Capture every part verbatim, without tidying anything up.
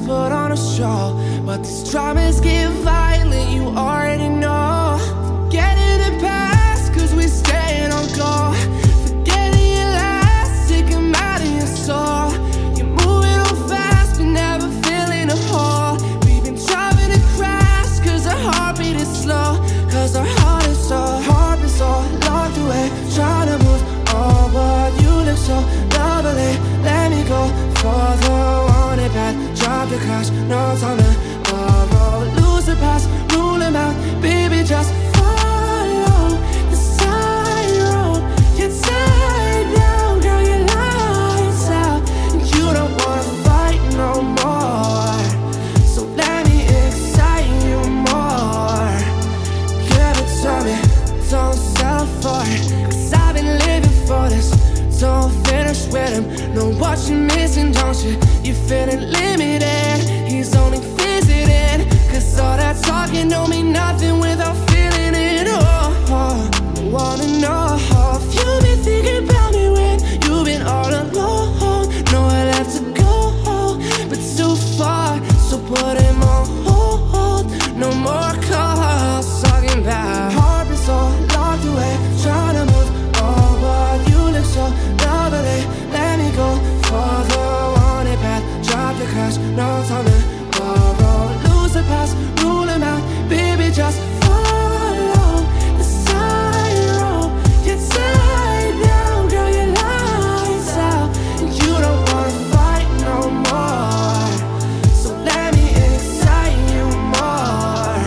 put on a show, but these dramas get violent, you already know. Forgetting the past, cause we staying on go. Forgetting your last, take them out of your soul. You're moving on fast, but never feeling a hole. We've been driving to crash, cause our heartbeat is slow. Cause our heart is so, heart is so locked away. Trying to move on, but you look so lovely. Let me go for the one it bad. Drop the crash, no time to borrow. Lose the past, rule them out. Baby, just follow the side road. You're tired now, girl, your lights out. And you don't wanna fight no more, so let me excite you more. Give it to me, don't settle for it, cause I've been living for this. Don't finish with him, know what you're missing, don't you? You're feeling limited, he's only visiting. Cause all that talking don't mean nothing without feeling it. Oh, oh, wanna know if you've been thinking about me when you've been all alone. Know I left to go, but too far, so put him on hold. No more calls talking about heart is all locked away. Trying to move on, but you look so lovely. Let me go for the one it bad. Drop the crash, no time to borrow. Lose the past, rule them out. Baby, just follow the side road. You're tired now, girl, your lights out. And you don't wanna fight no more, so let me excite you more.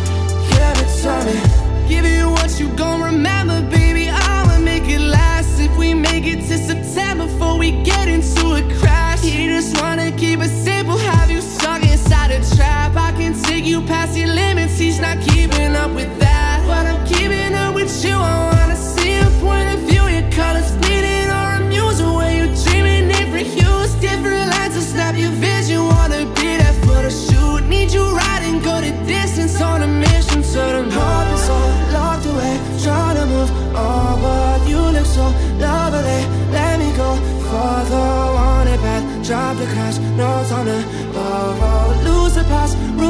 Give it to me, give you what you gon' remember, baby. I'ma make it last if we make it to September before we get into a crash. He just wanna keep it simple, have you stuck inside a trap. I can take you past your limits, he's not keeping up with that, but I'm keeping up with you. I wanna see your point of view, your colors bleeding or a muse, the way you're dreaming, different hues, different lines to snap your vision. Wanna be there for the shoot, need you riding, go the distance on a mission to the moon. Heart is so locked away, trying to move on, but you look so lovely. Let me go for the one it bad. Drop the crash, no time to borrow. Lose the past,